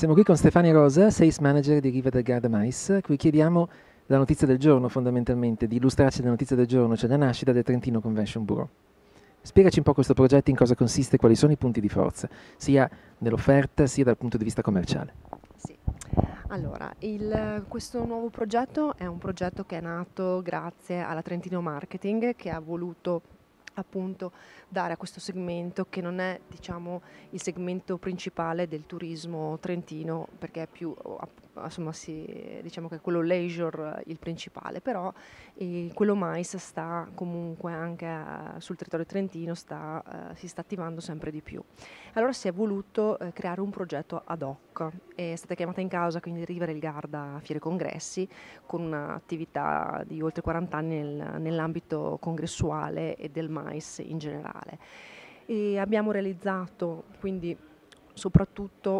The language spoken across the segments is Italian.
Siamo qui con Stefania Rosa, Sales Manager di Riva del Garda Mais, cui chiediamo la notizia del giorno fondamentalmente, di illustrarci la notizia del giorno, cioè la nascita del Trentino Convention Bureau. Spiegaci un po' questo progetto, in cosa consiste, quali sono i punti di forza, sia nell'offerta sia dal punto di vista commerciale. Sì. Allora, questo nuovo progetto è un progetto che è nato grazie alla Trentino Marketing, che ha voluto appunto dare a questo segmento, che non è, diciamo, il segmento principale del turismo trentino, perché è più, insomma, diciamo che è quello leisure il principale, però quello mais sta comunque anche sul territorio trentino, si sta attivando sempre di più. Allora si è voluto creare un progetto ad hoc, è stata chiamata in causa quindi Riva del Garda Fiere Congressi, con un'attività di oltre 40 anni nell'ambito congressuale e del mais in generale. E abbiamo realizzato quindi soprattutto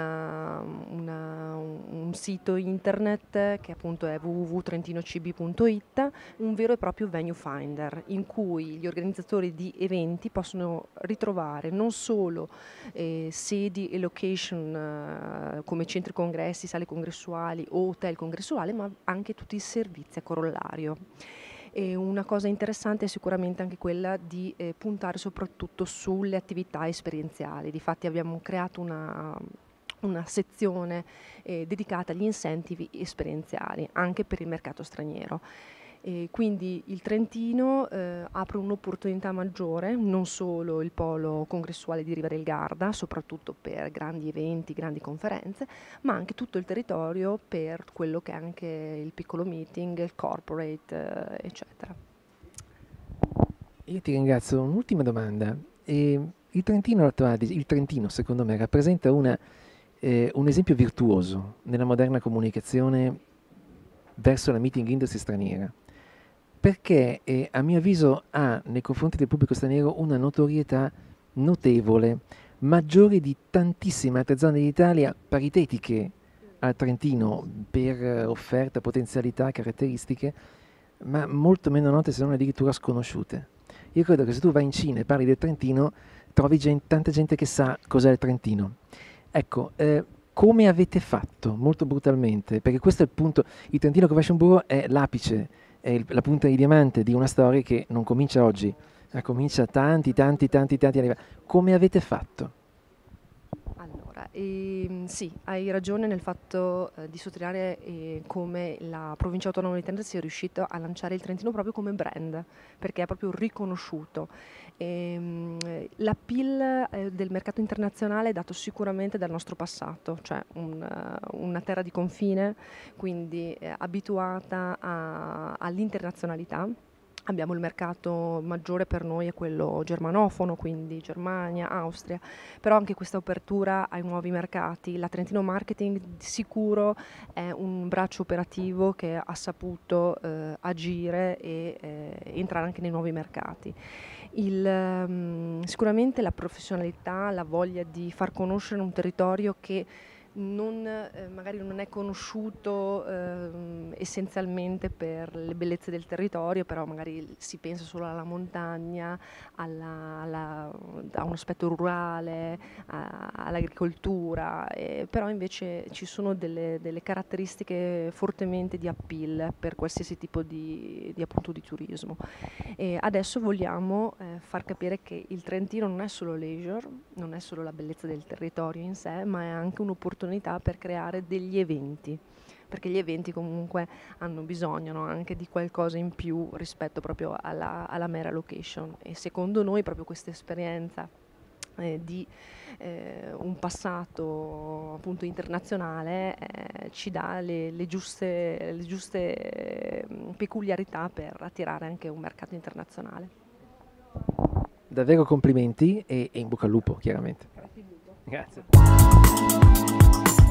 un sito internet che appunto è www.trentinocb.it, un vero e proprio venue finder in cui gli organizzatori di eventi possono ritrovare non solo sedi e location come centri congressi, sale congressuali o hotel congressuali, ma anche tutti i servizi a corollario. E una cosa interessante è sicuramente anche quella di puntare soprattutto sulle attività esperienziali. Difatti abbiamo creato una sezione dedicata agli incentivi esperienziali anche per il mercato straniero. Quindi il Trentino apre un'opportunità maggiore, non solo il polo congressuale di Riva del Garda, soprattutto per grandi eventi, grandi conferenze, ma anche tutto il territorio per quello che è anche il piccolo meeting, il corporate, eccetera. Io ti ringrazio. Un'ultima domanda. Il Trentino, secondo me, rappresenta un esempio virtuoso nella moderna comunicazione verso la meeting industry straniera, perché a mio avviso ha nei confronti del pubblico straniero una notorietà notevole, maggiore di tantissime altre zone d'Italia, paritetiche al Trentino per offerta, potenzialità, caratteristiche, ma molto meno note, se non addirittura sconosciute. Io credo che se tu vai in Cina e parli del Trentino, trovi tanta gente che sa cos'è il Trentino. Ecco, come avete fatto, molto brutalmente, perché questo è il punto, il Trentino Convention Bureau è l'apice, è la punta di diamante di una storia che non comincia oggi, ma comincia tanti anni fa. Come avete fatto? Allora, sì, hai ragione nel fatto di sottolineare come la provincia autonoma di Trento sia riuscita a lanciare il Trentino proprio come brand, perché è proprio riconosciuto. L'appeal del mercato internazionale è dato sicuramente dal nostro passato, cioè una terra di confine, quindi abituata all'internazionalità. Abbiamo il mercato maggiore per noi è quello germanofono, quindi Germania, Austria, però anche questa apertura ai nuovi mercati. La Trentino Marketing di sicuro è un braccio operativo che ha saputo agire e entrare anche nei nuovi mercati. Sicuramente la professionalità, la voglia di far conoscere un territorio che magari non è conosciuto essenzialmente per le bellezze del territorio, però magari si pensa solo alla montagna, a un aspetto rurale, all'agricoltura, però invece ci sono delle caratteristiche fortemente di appeal per qualsiasi tipo appunto di turismo. E adesso vogliamo far capire che il Trentino non è solo leisure, non è solo la bellezza del territorio in sé, ma è anche un'opportunità per creare degli eventi, perché gli eventi comunque hanno bisogno anche di qualcosa in più rispetto proprio alla mera location, e secondo noi proprio questa esperienza di un passato appunto internazionale ci dà le giuste peculiarità per attirare anche un mercato internazionale. Davvero complimenti e in bocca al lupo, chiaramente. Grazie.